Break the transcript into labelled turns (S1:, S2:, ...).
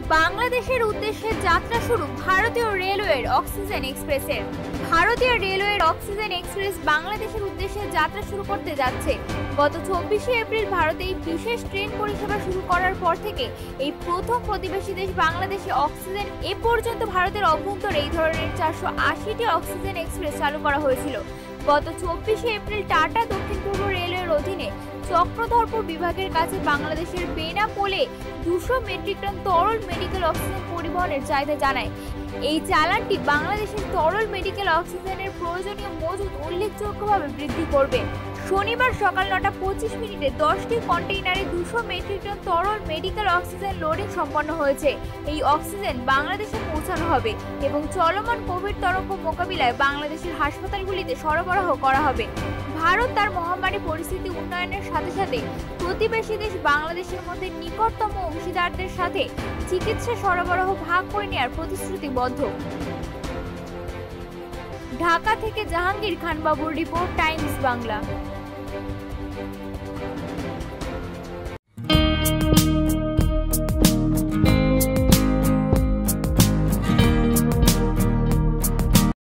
S1: বাংলাদেশের উদ্দেশ্যে যাত্রা শুরু ভারতীয় রেলওয়ের অক্সিজেন এক্সপ্রেসের। ভারতীয় রেলওয়ের অক্সিজেন এক্সপ্রেস বাংলাদেশের উদ্দেশ্যে যাত্রা শুরু করতে যাচ্ছে। গত 24শে এপ্রিল ভারতে এই বিশেষ ট্রেন পরিষেবা শুরু করার পর থেকে এই প্রথম প্রতিবেশী দেশ বাংলাদেশে অক্সিজেন এ পর্যন্ত ভারতের অভ্যন্তরে এই ধরনের 480টি অক্সিজেন এক্সপ্রেস চালু করা হয়েছিল। গত 24শে এপ্রিল টাটা দক্ষিণ পূর্ব রেলওয়ের অধীনে চক্রধরপুর বিভাগের কাছে বাংলাদেশের বেনাপোলে 200 মেট্রিক টন তরল মেডিকেল অক্সিজেন পরিবহনের চাহিদা জানায়। এই চালানটি বাংলাদেশের তরল মেডিকেল অক্সিজেনের প্রয়োজনীয় মজুদ উল্লেখযোগ্যভাবে বৃদ্ধি করবে। শনিবার সকাল 9:25 10টি কন্টেইনারে 200 মেট্রিক টন তরল মেডিকেল অক্সিজেন লোডিং সম্পন্ন হয়েছে। এই অক্সিজেন বাংলাদেশে পৌঁছানো হবে এবং চলমান কোভিড তরঙ্গ মোকাবিলায় বাংলাদেশের হাসপাতালগুলিতে সরবরাহ করা হবে। ভারত তার মহামারী পরিস্থিতি উন্নয়নের সাথে সাথে প্রতিবেশী দেশ বাংলাদেশের মধ্যে নিকটতম অংশীদারদের সাথে চিকিৎসা সরবরাহ ভাগ করে নেওয়ার প্রতিশ্রুতিবদ্ধ। ঢাকা থেকে জাহাঙ্গীর খান বাবুর রিপোর্ট, টাইমস বাংলা।